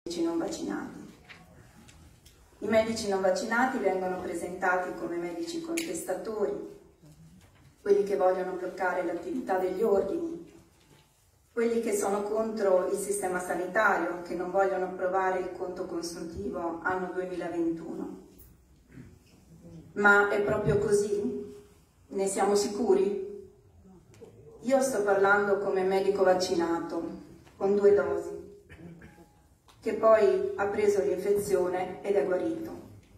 non vaccinati. I medici non vaccinati vengono presentati come medici contestatori, quelli che vogliono bloccare l'attività degli ordini, quelli che sono contro il sistema sanitario, che non vogliono approvare il conto consuntivo anno 2021. Ma è proprio così? Ne siamo sicuri? Io sto parlando come medico vaccinato, con 2 dosi, che poi ha preso l'infezione ed è guarito.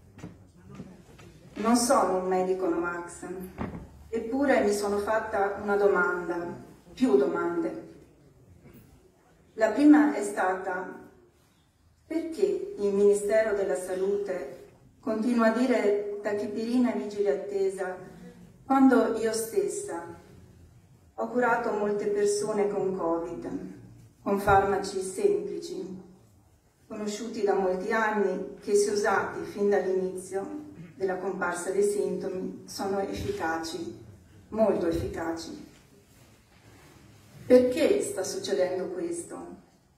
Non sono un medico Novax, eppure mi sono fatta una domanda, più domande. La prima è stata: perché il Ministero della Salute continua a dire tachipirina e vigile attesa quando io stessa ho curato molte persone con Covid, con farmaci semplici, conosciuti da molti anni, che se usati fin dall'inizio della comparsa dei sintomi sono efficaci, molto efficaci. Perché sta succedendo questo?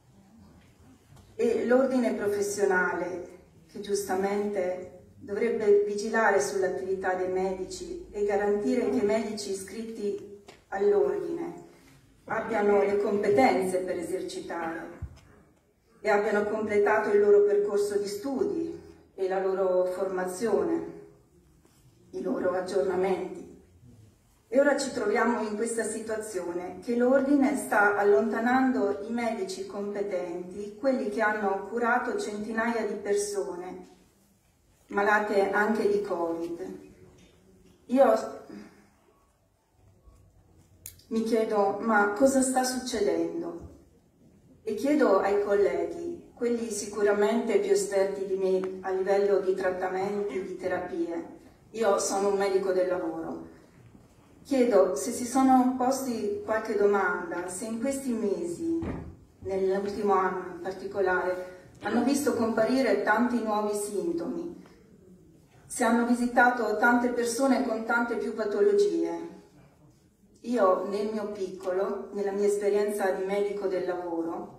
E l'ordine professionale, che giustamente dovrebbe vigilare sull'attività dei medici e garantire che i medici iscritti all'ordine abbiano le competenze per esercitare e abbiano completato il loro percorso di studi e la loro formazione, i loro aggiornamenti. E ora ci troviamo in questa situazione che l'ordine sta allontanando i medici competenti, quelli che hanno curato centinaia di persone malate anche di Covid. Io mi chiedo: ma cosa sta succedendo? E chiedo ai colleghi, quelli sicuramente più esperti di me a livello di trattamenti, di terapie, io sono un medico del lavoro, chiedo se si sono posti qualche domanda, se in questi mesi, nell'ultimo anno in particolare, hanno visto comparire tanti nuovi sintomi, se hanno visitato tante persone con tante più patologie. Io nel mio piccolo, nella mia esperienza di medico del lavoro,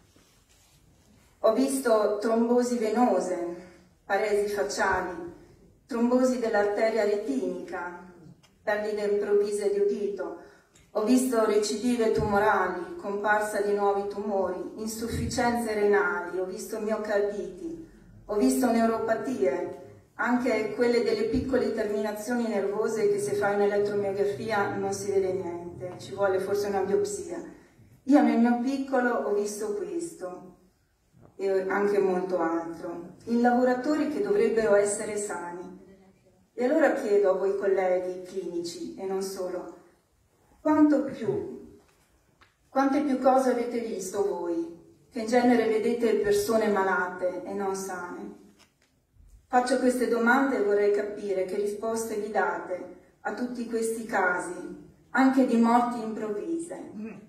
ho visto trombosi venose, paresi facciali, trombosi dell'arteria retinica, perdite improvvise di udito, ho visto recidive tumorali, comparsa di nuovi tumori, insufficienze renali, ho visto miocarditi, ho visto neuropatie, anche quelle delle piccole terminazioni nervose che se fai un'elettromiografia non si vede niente, ci vuole forse una biopsia. Io nel mio piccolo ho visto questo e anche molto altro, in lavoratori che dovrebbero essere sani. E allora chiedo a voi colleghi clinici e non solo, quante più cose avete visto voi, che in genere vedete persone malate e non sane? Faccio queste domande e vorrei capire che risposte vi date a tutti questi casi, anche di morti improvvise.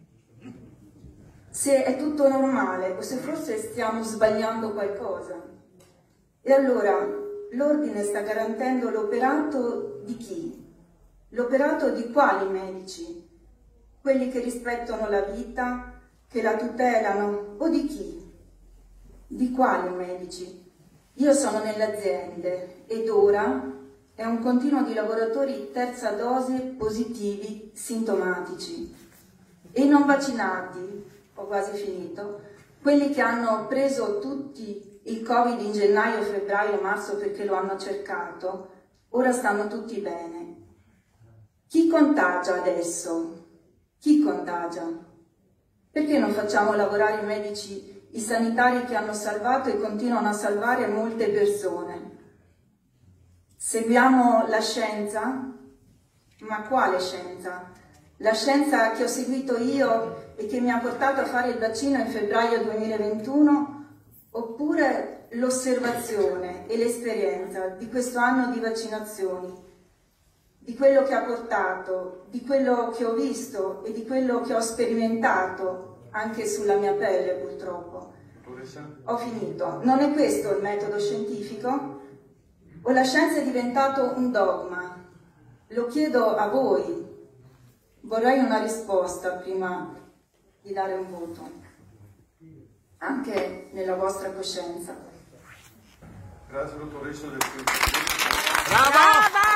Se è tutto normale o se forse stiamo sbagliando qualcosa. E allora l'ordine sta garantendo l'operato di chi? L'operato di quali medici? Quelli che rispettano la vita, che la tutelano, o di chi? Di quali medici? Io sono nelle aziende ed ora è un continuo di lavoratori terza dose positivi sintomatici e i non vaccinati, ho quasi finito, quelli che hanno preso tutti il Covid in gennaio, febbraio, marzo perché lo hanno cercato, ora stanno tutti bene. Chi contagia adesso? Chi contagia? Perché non facciamo lavorare i medici, i sanitari che hanno salvato e continuano a salvare molte persone? Seguiamo la scienza? Ma quale scienza? La scienza che ho seguito io e che mi ha portato a fare il vaccino in febbraio 2021? Oppure l'osservazione e l'esperienza di questo anno di vaccinazioni, di quello che ha portato, di quello che ho visto e di quello che ho sperimentato anche sulla mia pelle purtroppo. Ho finito. Non è questo il metodo scientifico? O la scienza è diventato un dogma? Lo chiedo a voi. Vorrei una risposta prima di dare un voto. anche nella vostra coscienza. Grazie dottoressa del Bravo!